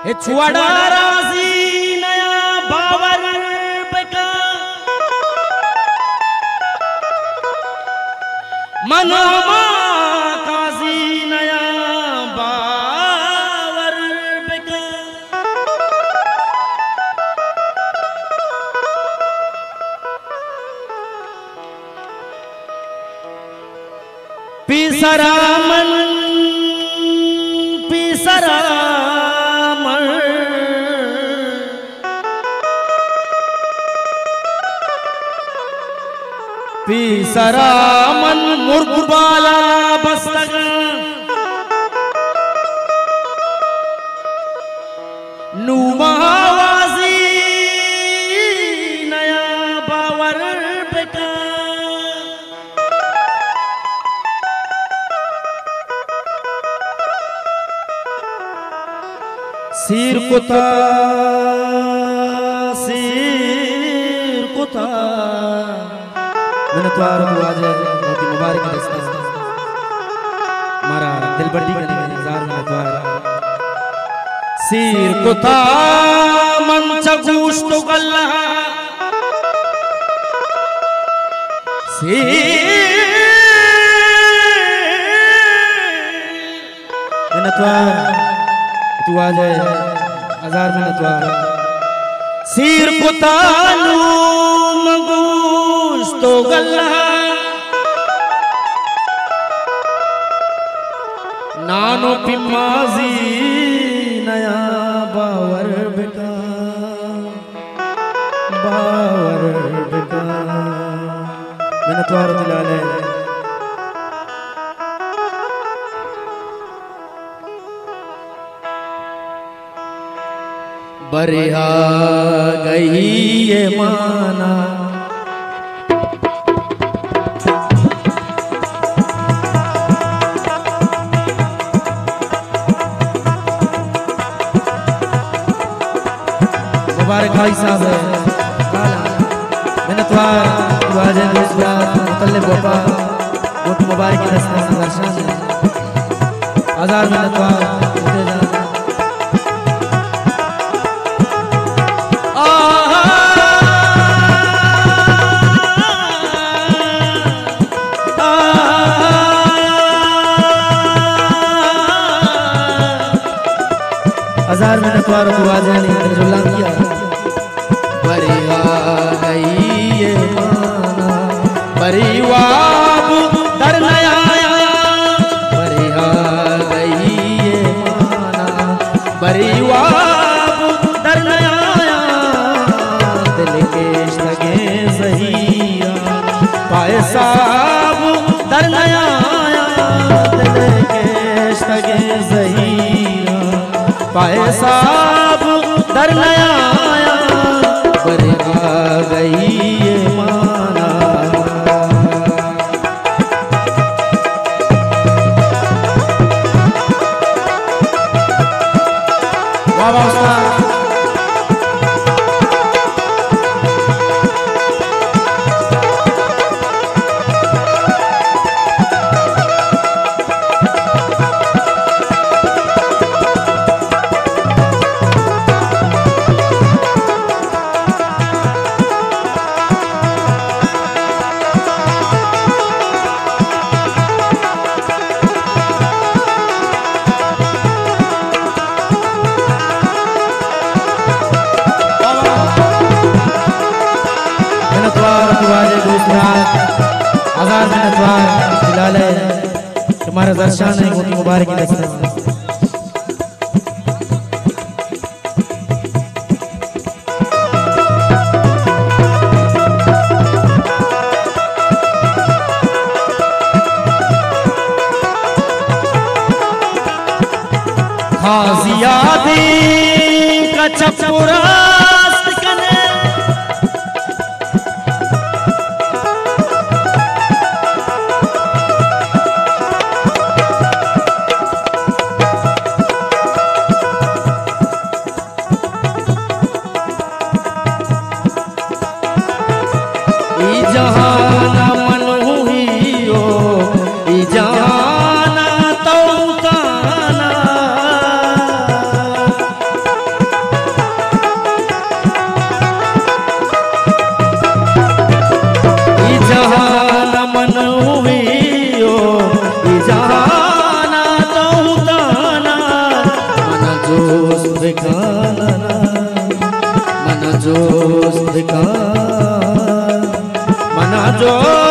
छुआड़ा राजी नया बावर बेका मनोमा काजी नया बावर बेका पीसरामन पीसरामन मुर्गबाला बस्तग नुमावाजी नया बावर बेका सिर कुता मैंने तो आज मोती मुबारक हमारा दिल बड़ी सिर कुता मंच गोश तो गल्ला मैंने तो तू आ जाए हजार मैंने तो सिर कुता तो गल्ला नानो पिमाजी नया बावर बेका मैंने तो दिला ले बरिया गई ये माना मुबारक भाई साहब मैंने तो मुतल्लिब वफा मुबारक की दर्शन हजार मैंने तो हजार मैंने तो दुआ जानी जुल्ला किया बरिया गई ये माना बरिवाब दर नया बरिया गई ये माना बरिवाब दर नया दिल के लगे सहिया पाए साब दर नया दिल के लगे सहिया पाए साब दर नया बरिया गई ये माना वाह हजार दिलाले तुम्हारा दर्शन है मोती मुबारक की दर्शन खाजिया दी का चपुरा जहाना मन हुई हो जहाना तो दिखाना मना जोश दिखाना मना जोश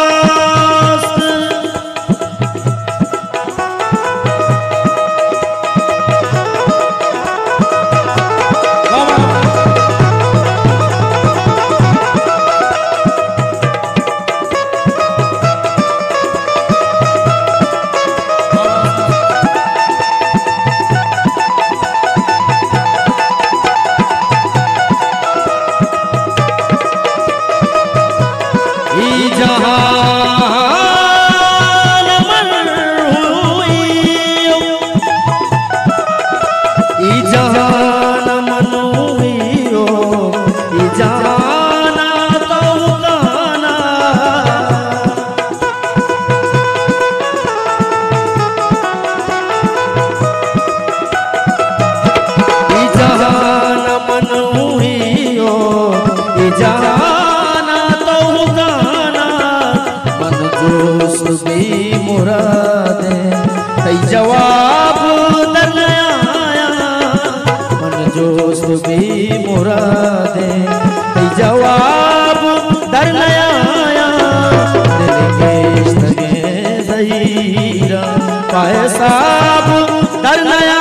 मुरादे तई जवाब दर आया मन जोश भी मुरादे तई जवाब दर आया दिल के इश्क़े ज़हीरा पाए साब दर आया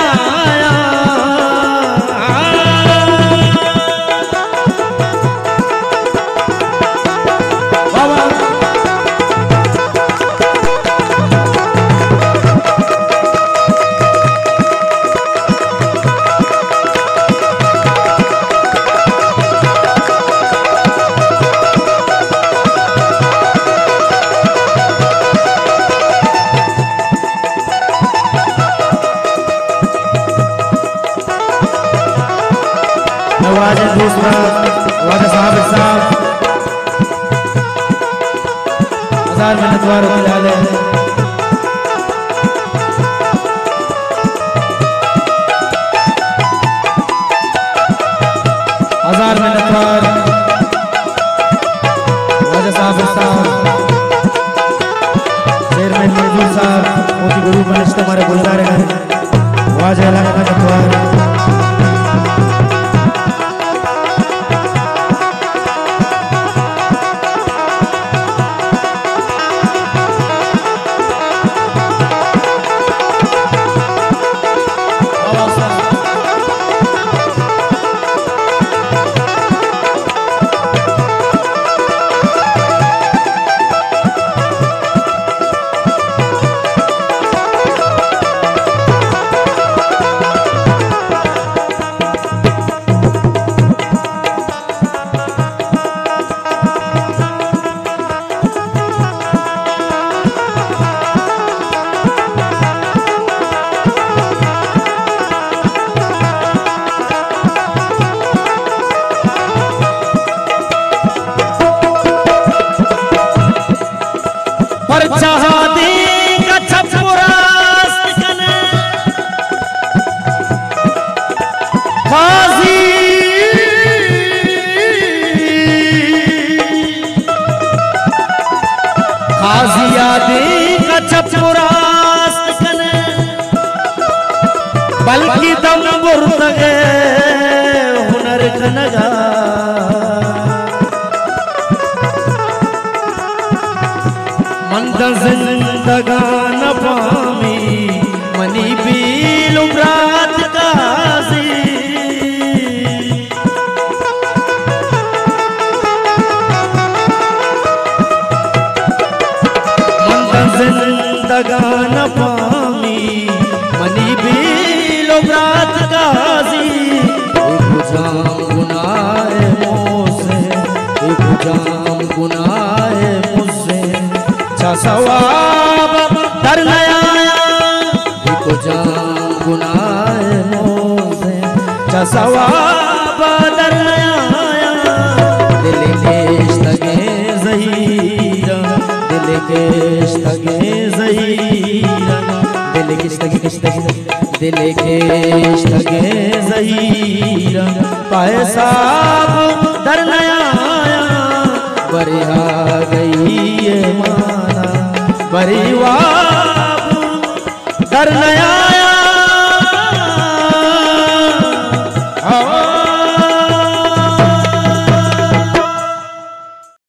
वाजे दूसरा वाजे साहब 1000 मेहनत वार दिलाले 1000 मेहनत वार वाजे साहब चेयरमैन मंजूर साहब मोदी गुरु बनिश्त हमारे गुलजार हैं वाजे इलाका मेहनत वार बल्कि दम बुर्तगे हुनर कनगा मंद जिंदगान पामी मनी बील उमरात काजी मंद जिंदगान पामी मनी बील उमरात काजी एक जाम गुनाह मुझसे एक जाम गुनाह मुझसे अच्छा सवाब दर आया एक जाम गुनाह मुझसे अच्छा सवाब दर आया दिल के इश्क़े ज़हीरा दिल के इश्क़े ज़हीरा दिल के इश्क़े ज़हीरा पाए साब दर आया बरी आ गई ये माना बरी वाब दर आया।